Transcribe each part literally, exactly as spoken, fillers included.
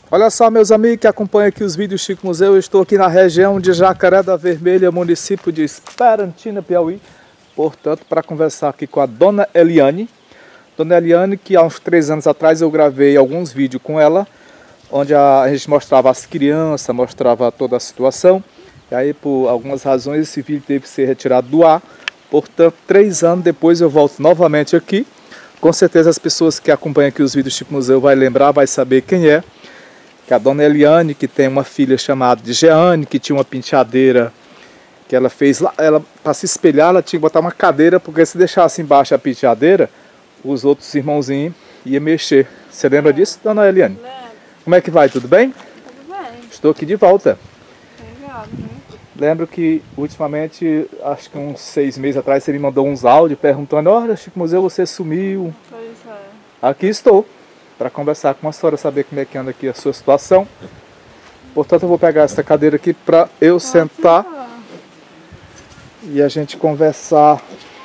Olha só, meus amigos que acompanham aqui os vídeos Chico Museu, eu estou aqui na região de Jacaré da Vermelha, município de Esperantina, Piauí, portanto, para conversar aqui com a Dona Eliane. Dona Eliane, que há uns três anos atrás eu gravei alguns vídeos com ela, onde a gente mostrava as crianças, mostrava toda a situação, e aí por algumas razões esse vídeo teve que ser retirado do ar, portanto, três anos depois eu volto novamente aqui. Com certeza as pessoas que acompanham aqui os vídeos Chico Museu vai lembrar, vai saber quem é. Que a Dona Eliane, que tem uma filha chamada de Jeane, que tinha uma penteadeira que ela fez lá, ela, para se espelhar, ela tinha que botar uma cadeira, porque se deixasse embaixo a penteadeira, os outros irmãozinhos iam mexer. Você lembra disso, Dona Eliane? Lembro. Como é que vai? Tudo bem? Tudo bem. Estou aqui de volta. Obrigado, né? Lembro que, ultimamente, acho que uns seis meses atrás, você me mandou uns áudios perguntando: olha, Chico Museu, você sumiu. Pois é. Aqui estou, para conversar com a senhora, saber como é que anda aqui a sua situação. Portanto, eu vou pegar essa cadeira aqui para eu Pode sentar ficar. e a gente conversar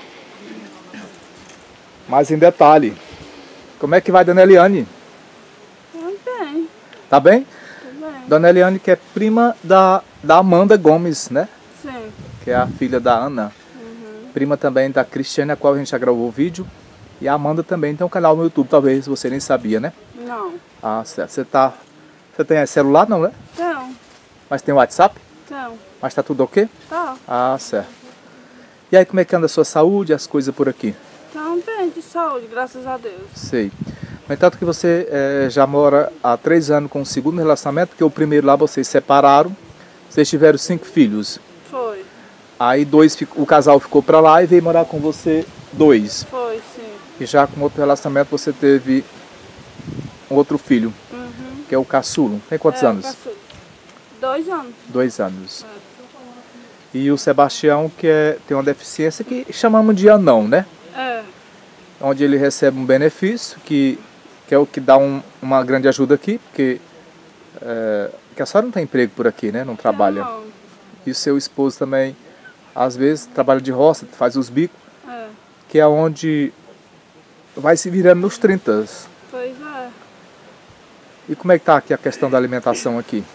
mais em detalhe. Como é que vai, Dona Eliane? Tudo bem. Tá bem? Tudo bem. Dona Eliane, que é prima da, da Amanda Gomes, né? Sim. Que é a filha da Ana. Uhum. Prima também da Cristiane, a qual a gente já gravou o vídeo. E a Amanda também tem um canal no YouTube, talvez você nem sabia, né? Não. Ah, certo. Você tá... Você tem celular, não, né? Então. Mas tem WhatsApp? Então. Mas tá tudo ok? Tá. Ah, certo. E aí, como é que anda a sua saúde, as coisas por aqui? Então bem, de saúde, graças a Deus. Sei. No entanto que você eh, já mora há três anos com o segundo relacionamento, porque o primeiro lá vocês separaram, vocês tiveram cinco filhos. Foi. Aí dois, o casal ficou pra lá e veio morar com você dois. Foi, sim. E já com outro relacionamento você teve um outro filho, Uhum. que é o caçulo. Tem quantos É, anos? passou. Dois anos. Dois anos. É. E o Sebastião, que é, tem uma deficiência que chamamos de anão, né? É. Onde ele recebe um benefício, que, que é o que dá um, uma grande ajuda aqui, porque é, que a senhora não tem emprego por aqui, né? Não trabalha. Não. E o seu esposo também, às vezes, trabalha de roça, faz os bicos, É. que é onde vai se virando nos trinta. Pois é. E como é que tá aqui a questão da alimentação aqui?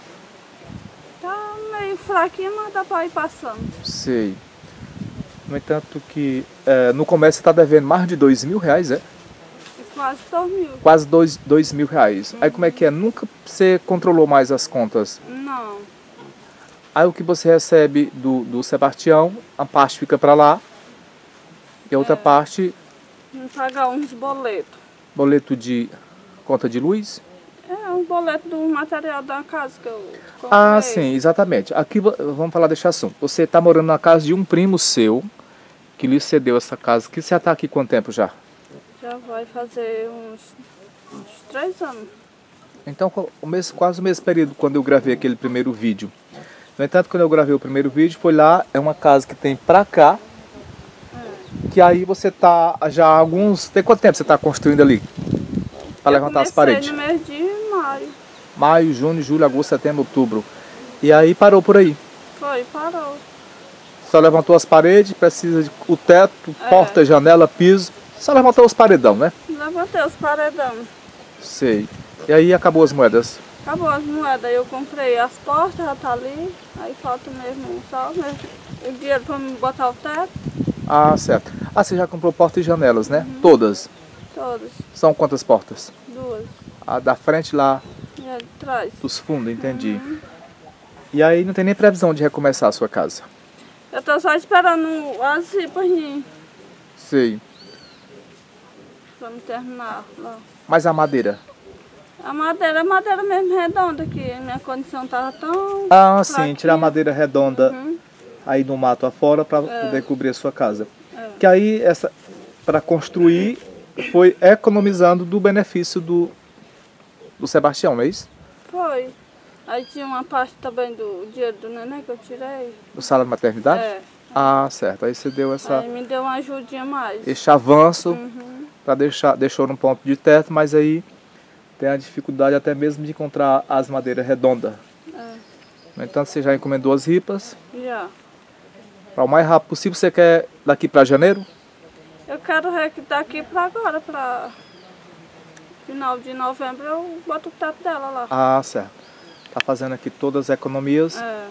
Tá meio fraquinho, mas dá pra ir passando. Sei. No entanto que é, no comércio você está devendo mais de dois mil reais, é? E quase dois mil. Quase dois, dois mil reais. Aí como é que é? Nunca você controlou mais as contas? Não. Aí o que você recebe do, do Sebastião, a parte fica para lá e a outra É. parte, Vamos pagar uns boletos. boleto de conta de luz? É, um boleto do material da casa que eu comprei. Ah, sim, exatamente. Aqui vo- vamos falar desse assunto. Você está morando na casa de um primo seu que lhe cedeu essa casa. Que você está aqui quanto tempo já? Já vai fazer uns, uns três anos. Então, o mesmo, quase o mesmo período quando eu gravei aquele primeiro vídeo. No entanto, quando eu gravei o primeiro vídeo, foi lá, é uma casa que tem pra cá, que aí você tá já há alguns... Tem quanto tempo você está construindo ali? Para Eu levantar as comecei paredes? no mês de maio. Maio, junho, julho, agosto, setembro, outubro. E aí parou por aí. Foi, parou. Só levantou as paredes, precisa de o teto, É. porta, janela, piso. Só levantou os paredão, né? Levantei os paredão. Sei. E aí acabou as moedas. Acabou as moedas. Eu comprei as portas, já tá ali. Aí falta mesmo só mesmo o dinheiro pra me botar o teto. Ah, certo. Ah, você já comprou porta e janelas, né? Todas. Todas. São quantas portas? Duas. A da frente lá, E a de trás. dos fundos, entendi. E aí não tem nem previsão de recomeçar a sua casa. Eu tô só esperando as ripas vir Sei. pra me terminar lá. Mas a madeira? A madeira é madeira mesmo redonda, que a minha condição tava tão... Ah, sim. fraquinha. Tirar a madeira redonda Uhum. aí no mato afora para É. poder cobrir a sua casa. É. Que aí, essa, para construir, foi economizando do benefício do, do Sebastião, não é isso? Foi. Aí tinha uma parte também do dinheiro do neném que eu tirei. Do salário de maternidade? É. Ah, certo. Aí você deu essa, Aí me deu uma ajudinha a mais. esse avanço Uhum. para deixar, deixou num ponto de teto, mas aí tem a dificuldade até mesmo de encontrar as madeiras redondas. É. No entanto, você já encomendou as ripas. Já. Para o mais rápido possível, você quer daqui para janeiro? Eu quero ver que daqui pra agora, pra final de novembro eu boto o teto dela lá. Ah, certo. Tá fazendo aqui todas as economias. É.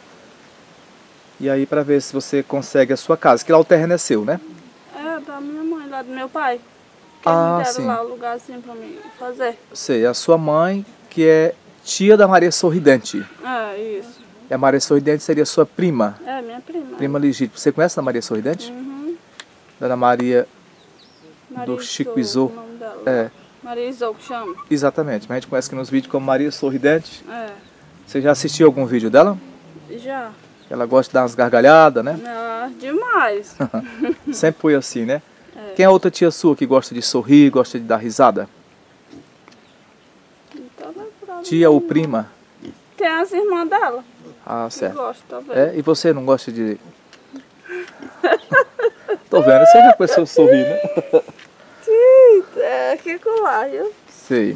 E aí para ver se você consegue a sua casa, que lá o terreno é seu, né? É, da minha mãe, lá do meu pai. Que Ah, me deram sim. lá o lugarzinho pra mim fazer. Sei, a sua mãe, que é tia da Maria Sorridente. É, isso. E a Maria Sorridente seria sua prima, É, minha prima. prima legítima. Você conhece a Maria Sorridente? Uhum. Dona Maria Maria do Chico Isou, Izô. o nome dela. É, Maria Isou que chama. exatamente. Mas a gente conhece aqui nos vídeos como Maria Sorridente. É. Você já assistiu algum vídeo dela? Já. Ela gosta de dar umas gargalhadas, né? Ah, demais. Sempre foi assim, né? É. Quem é a outra tia sua que gosta de sorrir, gosta de dar risada? Não tô lembrada Tia ou não. prima? Tem as irmãs dela. Ah, Que certo. gostam também. É, e você não gosta de... Tô vendo, você já começou a sorrir, né? Sim, é aqui com lá, viu? Sei.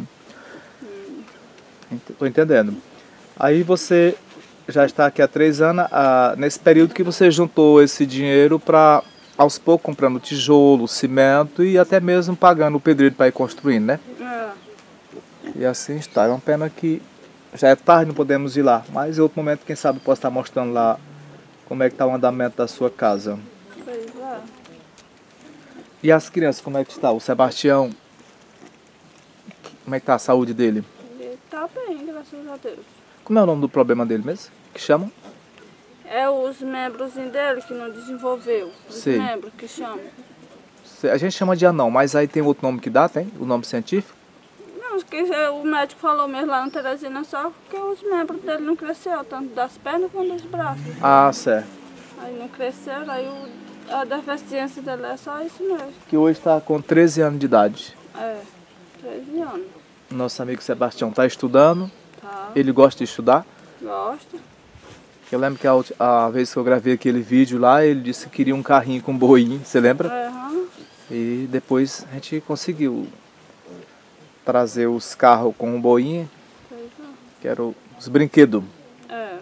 Ent- Tô entendendo. Aí você já está aqui há três anos, ah, nesse período que você juntou esse dinheiro para, aos poucos, comprando tijolo, cimento e até mesmo pagando o pedreiro para ir construindo, né? É. E assim está. É uma pena que já é tarde, não podemos ir lá. Mas em outro momento, quem sabe, eu posso estar mostrando lá como é que está o andamento da sua casa. Pois é. E as crianças, como é que está? O Sebastião, como é que está a saúde dele? Ele tá bem, graças a Deus. Como é o nome do problema dele mesmo? Que chamam? É os membros dele que não desenvolveu. Os Sei. membros que chamam. A gente chama de anão, mas aí tem outro nome que dá, tem? O nome científico? Não, que o médico falou mesmo lá no Teresina só porque os membros dele não cresceram, tanto das pernas quanto dos braços. Ah, certo. Aí não cresceram, aí o, a deficiência dele é só isso mesmo. Que hoje está com treze anos de idade. É, treze anos. Nosso amigo Sebastião está estudando. Tá, Ele gosta de estudar. gosta. Eu lembro que a, ulti- a vez que eu gravei aquele vídeo lá, ele disse que queria um carrinho com boinho, você lembra? Aham, E depois a gente conseguiu trazer os carros com o boinho, pois é. que eram os brinquedos. É.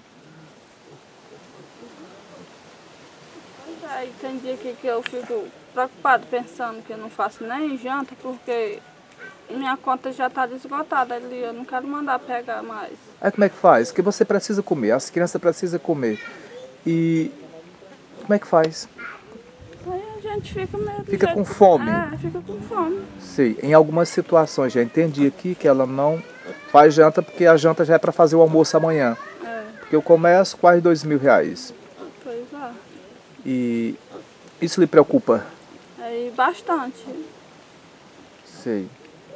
Pois é, e tem dia que, que eu fico preocupado pensando que eu não faço nem janta porque minha conta já está esgotada ali, eu não quero mandar pegar mais. Aí como é que faz? Porque você precisa comer, as crianças precisam comer. E como é que faz? Aí a gente fica meio... do Fica jeito com que- fome. É, fica com fome. Sei, em algumas situações já entendi aqui que ela não faz janta porque a janta já é para fazer o almoço amanhã. É, Porque eu começo quase dois mil reais. pois é. E isso lhe preocupa? Aí bastante. Sei.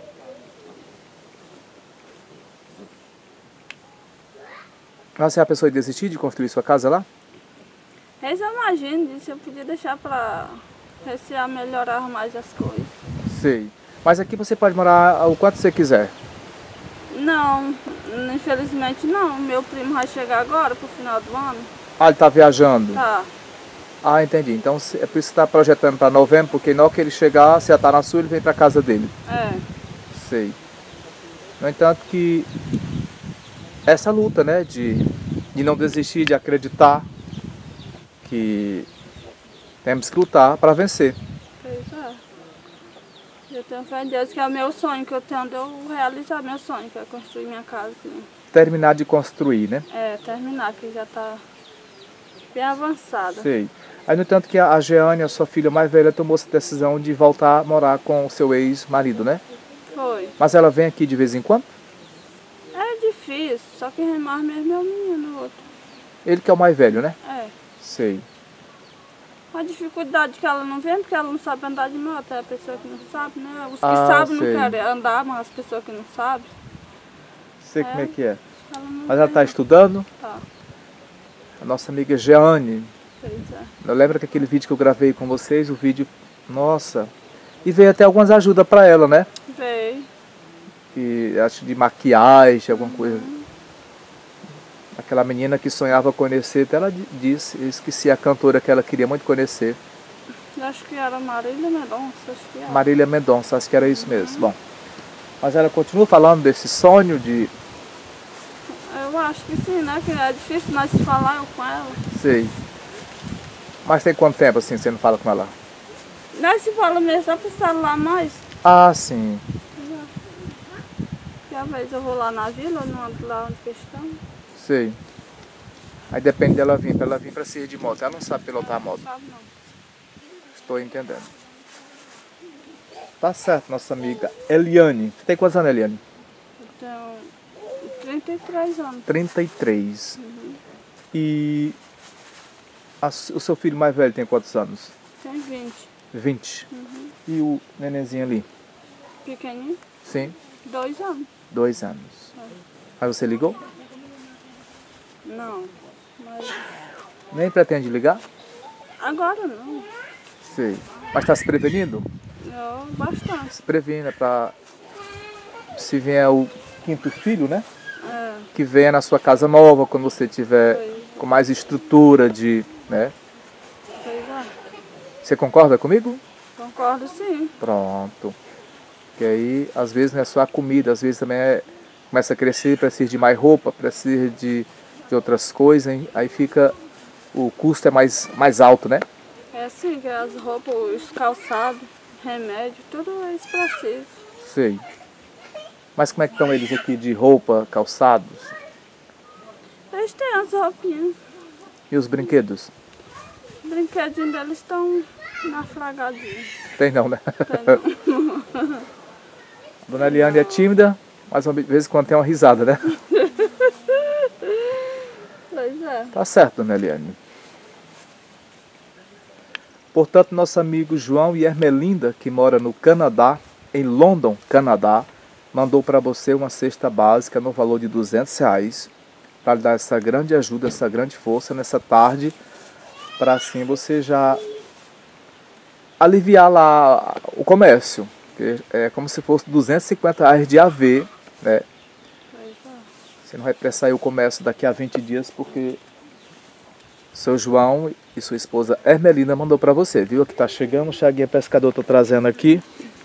Mas você é a pessoa de desistir de construir sua casa lá? Mas eu imagino, disse, eu podia deixar pra ver se ia melhorar mais as coisas. Sei. Mas aqui você pode morar o quanto você quiser. Não, infelizmente não. Meu primo vai chegar agora pro final do ano. Ah, ele está viajando? Tá. Ah, entendi. Então se- é por isso que você está projetando para novembro, porque na hora que ele chegar, você já está na sua, ele vem para casa dele. É. Sei. No entanto que essa luta, né, de, de não desistir, de acreditar que temos que lutar para vencer. Pois é. Eu tenho fé em Deus que é o meu sonho, que eu tenho de eu realizar meu sonho, que é construir minha casinha. Terminar de construir, né? É, terminar, que já tá bem avançada. Sei. Aí, no entanto que a Jeane, a sua filha mais velha, tomou essa decisão de voltar a morar com o seu ex-marido, né? Foi. Mas ela vem aqui de vez em quando? É difícil, só que mais mesmo é o menino, o outro. Ele que é o mais velho, né? É. Sei. A dificuldade que ela não vem, porque ela não sabe andar de moto, é a pessoa que não sabe, né? Os que Ah, sabem sei. não querem andar, mas as pessoas que não sabem, Sei como é que é. ela não Mas ela está vem. estudando? Tá, A nossa amiga Jeane. pois é. Eu lembro que aquele vídeo que eu gravei com vocês, o vídeo, nossa, e veio até algumas ajudas para ela, né? Veio. E acho de maquiagem, alguma coisa. Aquela menina que sonhava conhecer, até ela di- disse, eu esqueci a cantora que ela queria muito conhecer. Eu acho que era Marília Mendonça, acho que era. Marília Mendonça, acho que era isso mesmo. Bom, mas ela continua falando desse sonho de, Eu acho que sim, né? Que é difícil nós se falar eu com ela. sei. Mas tem quanto tempo assim você não fala com ela? Nós se fala mesmo só pro celular mais. Ah, sim. Que às vezes eu vou lá na vila, eu não ando lá onde que estão. Sei. Aí depende dela vir, pra ela vir pra Serra de Moto. Ela não sabe pilotar a moto. Não sabe não. Estou entendendo. Tá certo, nossa amiga Eliane. Você tem quantos anos, Eliane? Eu tenho trinta e três anos. trinta e três. Uhum. E a, o seu filho mais velho tem quantos anos? Tem vinte. vinte. Uhum. E o nenenzinho ali? Pequenininho? Sim, Dois anos. dois anos. Aí você ligou? Não. Mas Nem pretende ligar? agora não. Sei. Mas está se prevenindo? Eu bastante. Se previna para se vier o quinto filho, né? É. Que venha na sua casa nova, quando você tiver Pois, com mais estrutura de, né? pois é. Você concorda comigo? Concordo sim. Pronto. Que aí, às vezes, não é só a comida, às vezes também é, começa a crescer, precisa de mais roupa, precisa de, de outras coisas, hein? Aí fica, o custo é mais, mais alto, né? É assim, que as roupas, os calçados, remédio, tudo eles precisam. Sei. Mas como é que estão eles aqui de roupa, calçados? Eles têm as roupinhas. E os brinquedos? Os brinquedinhos deles estão naufragadinhos. Tem não, né? Tem não. Dona Eliane é tímida, mas de vez em quando tem uma risada, né? Pois é. Tá certo, Dona Eliane. Portanto, nosso amigo João e Ermelinda, que mora no Canadá, em London, Canadá, mandou para você uma cesta básica no valor de duzentos reais para lhe dar essa grande ajuda, essa grande força nessa tarde, para assim você já aliviar lá o comércio. É como se fosse duzentos e cinquenta reais de A V, né? Pois é. Você não vai precisar ir o comércio daqui a vinte dias, porque seu João e sua esposa Ermelinda mandou para você, viu? Aqui tá chegando, o Chaguinha Pescador tô trazendo aqui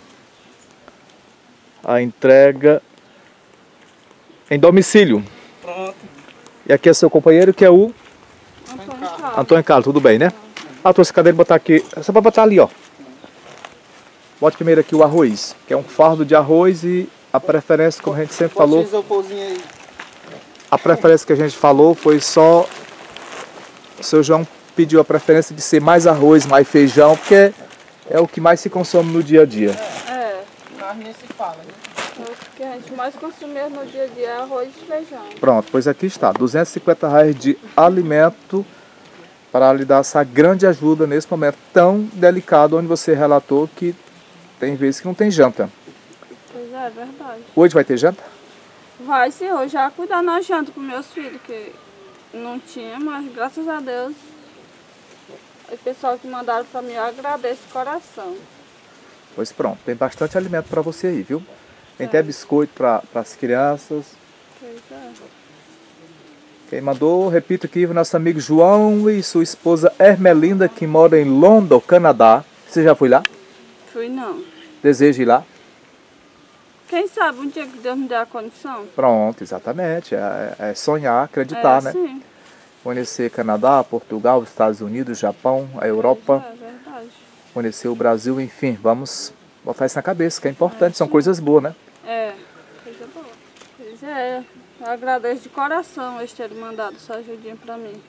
a entrega em domicílio. Pronto. E aqui é seu companheiro, que é o Antônio Carlos. Antônio Carlos, tudo bem, né? Ah, trouxe a cadeira e botar aqui. Você pode botar ali, ó. Bote primeiro aqui o arroz, que é um fardo de arroz, e a preferência, como a gente sempre falou, Bota o isoporzinho aí. a preferência que a gente falou foi só... O seu João pediu a preferência de ser mais arroz, mais feijão, porque é o que mais se consome no dia a dia. É. Mas nem se fala, né? O que a gente mais consome no dia a dia é arroz e feijão. Pronto, pois aqui está, duzentos e cinquenta reais de alimento para lhe dar essa grande ajuda nesse momento tão delicado, onde você relatou que tem vezes que não tem janta. Pois é, é verdade. Hoje vai ter janta? Vai sim, eu já cuidar na janta para meus filhos, que não tinha, mas graças a Deus, o pessoal que mandaram para mim, eu agradeço de coração. Pois pronto, tem bastante alimento para você aí, viu? Tem até biscoito para as crianças. Pois é. Quem mandou, repito aqui, o nosso amigo João e sua esposa Ermelinda, que mora em London, Canadá. Você já foi lá? Fui não. Deseja ir lá? Quem sabe um dia que Deus me der a condição? Pronto, exatamente. É, é sonhar, acreditar, é, né? Sim. Conhecer Canadá, Portugal, Estados Unidos, Japão, a Europa, É verdade. conhecer o Brasil, enfim, vamos botar isso na cabeça, que é importante, são coisas boas, né? É, coisa boa. Pois é, eu agradeço de coração eles terem mandado essa ajudinha pra mim.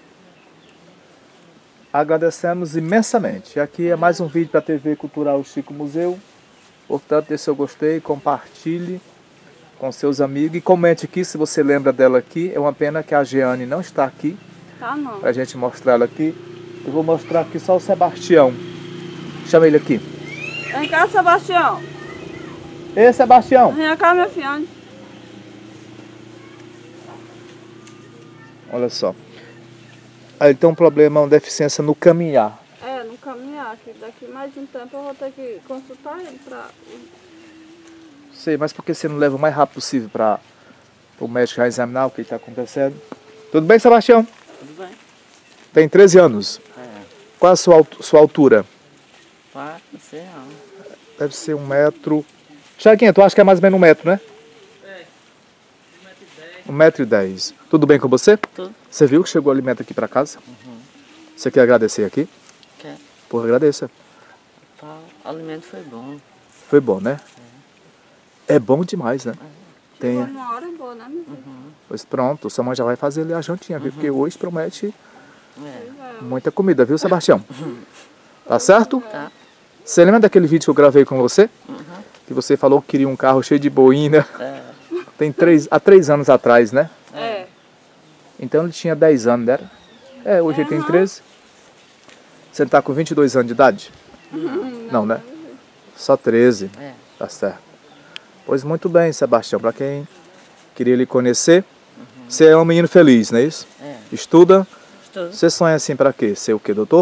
Agradecemos imensamente. Aqui é mais um vídeo para a T V Cultural Chico Museu. Portanto, dê seu gostei, compartilhe com seus amigos e comente aqui se você lembra dela aqui. É uma pena que a Jeane não está aqui Tá não. para a gente mostrar ela aqui. Eu vou mostrar aqui só o Sebastião. Chama ele aqui. Vem cá, Sebastião. Ei, Sebastião! Vem cá, minha filha. Olha só. Ele tem um problema, uma deficiência no caminhar. É, no caminhar, que daqui mais um tempo eu vou ter que consultar ele pra... Sei, mas por que você não leva o mais rápido possível para o médico já examinar o que está acontecendo? Tudo bem, Sebastião? Tudo bem. Tem treze anos. É. Qual a sua, altu- sua altura? Quatro, sei não. Deve ser um metro... Chaguinha, tu acha que é mais ou menos um metro, né? É. Um metro e dez. Um metro e dez. Tudo bem com você? Tudo. Você viu que chegou o alimento aqui para casa? Uhum. Você quer agradecer aqui? Quer. Por agradeça. Tá. O alimento foi bom. Foi bom, né? É bom demais, né? Tem. Uma hora boa, né, meu filho? Pois pronto, sua mãe já vai fazer ali a jantinha, viu? Porque hoje promete É. muita comida, viu, Sebastião? Tá certo? Tá. Você lembra daquele vídeo que eu gravei com você? Que você falou que queria um carro cheio de boina. É. Tem três, há três anos atrás, né? É. Então ele tinha dez anos, né? É, hoje ele tem treze. Você tá com vinte e dois anos de idade? Não, né? Só treze. É. Tá certo. Pois muito bem, Sebastião. Para quem queria lhe conhecer, você é um menino feliz, não é isso? É. Estuda. Estudo. Você sonha assim para quê? Ser o quê, doutor?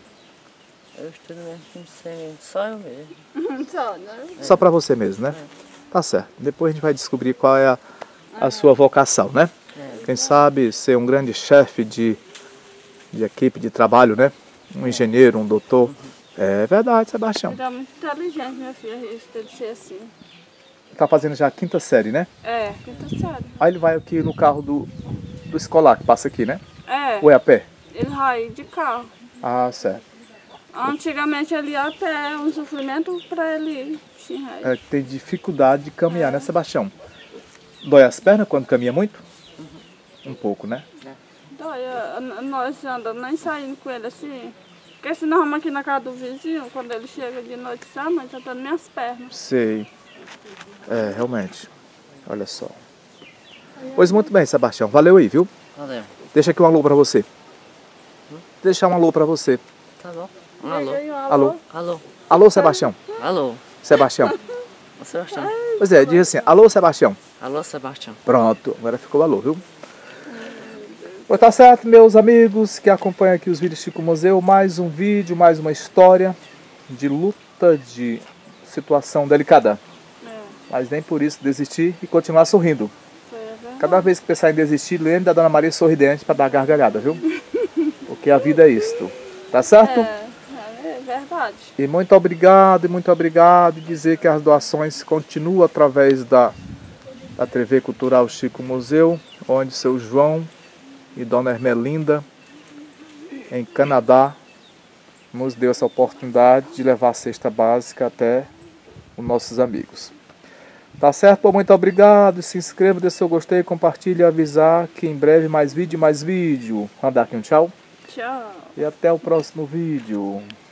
Eu estudo mesmo com você, só eu mesmo. Só, né? Só para você mesmo, né? Tá certo. Depois a gente vai descobrir qual é a, a sua vocação, né? Quem sabe ser um grande chefe de, de equipe de trabalho, né? Um engenheiro, um doutor. É verdade, Sebastião. Ele é muito inteligente, minha filha, isso dele ser assim. Tá fazendo já a quinta série, né? É, quinta série. Aí ele vai aqui no carro do, do escolar, que passa aqui, né? É, Ou é a pé? ele vai de carro. Ah, certo. Antigamente ele ia a pé, é um sofrimento pra ele ir. Sim, é. É, tem dificuldade de caminhar, né, Sebastião? Dói as pernas quando caminha muito? Um pouco, né? Dói, é, nós andamos nem saindo com ele assim. Porque se nós vamos aqui na casa do vizinho, quando ele chega de noite, sabe, mãe, tá dando minhas pernas. Sei. É, realmente. Olha só. Pois muito bem, Sebastião. Valeu aí, viu? Valeu. Deixa aqui um alô pra você. Deixar um alô pra você. Tá bom. Um alô. Aí, ó, Alô. Alô. Alô, Sebastião. Alô. Sebastião. Ô, Sebastião. Pois é, diz assim. Alô, Sebastião. Alô, Sebastião. Pronto. Agora ficou alô, viu? Pois tá certo, meus amigos que acompanham aqui os vídeos Chico Museu. Mais um vídeo, mais uma história de luta, de situação delicada. É, Mas nem por isso desistir e continuar sorrindo. foi a verdade. Cada vez que pensar em desistir, lembre da Dona Maria sorridente para dar gargalhada, viu? Porque a vida é isto. Tá certo? É, é verdade. E muito obrigado, e muito obrigado. E dizer que as doações continuam através da, da T V Cultural Chico Museu, onde seu João e Dona Ermelinda, em Canadá, nos deu essa oportunidade de levar a cesta básica até os nossos amigos. Tá certo? Pô, muito obrigado. Se inscreva, dê seu gostei, compartilhe e avisar que em breve mais vídeo, mais vídeo. Vamos dar aqui um tchau. Tchau. E até o próximo vídeo.